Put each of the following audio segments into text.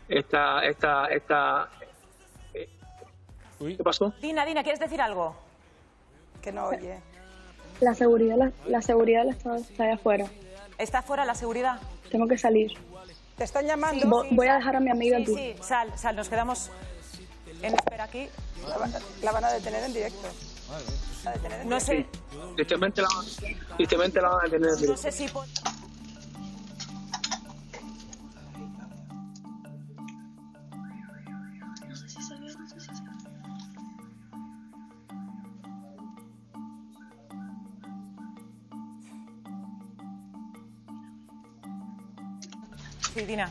Uy. ¿Qué pasó? Dina, ¿quieres decir algo? Que no oye. La seguridad del Estado está allá afuera. ¿Está fuera la seguridad? Tengo que salir. Te están llamando. Voy a dejar a mi amiga aquí. Sí, sal, nos quedamos en espera aquí. La van a detener en directo. No sé, Tristemente la van a detener. no sé si... Sí, Dina.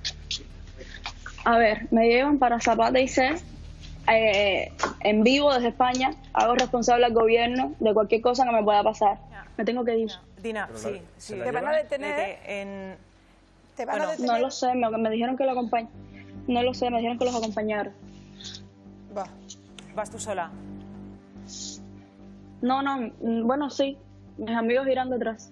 A ver, me llevan para Zapata y C, en vivo desde España. Hago responsable al gobierno de cualquier cosa que me pueda pasar. Me tengo que ir. Dina, sí. ¿Te van a detener? ¿Te van a detener? No lo sé, me dijeron que lo acompañe. No lo sé, me dijeron que los acompañara. Va. ¿Vas tú sola? No, bueno, sí. Mis amigos irán detrás.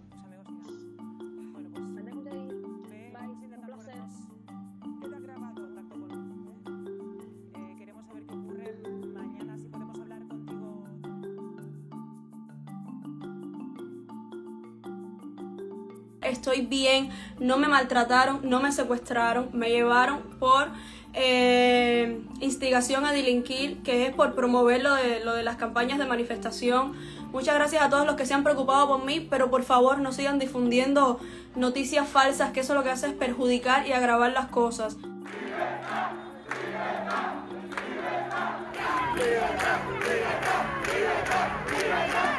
Estoy bien, no me maltrataron, no me secuestraron, me llevaron por instigación a delinquir, que es por promover lo de las campañas de manifestación. Muchas gracias a todos los que se han preocupado por mí, pero por favor no sigan difundiendo noticias falsas, que eso lo que hace es perjudicar y agravar las cosas. ¡Libertad!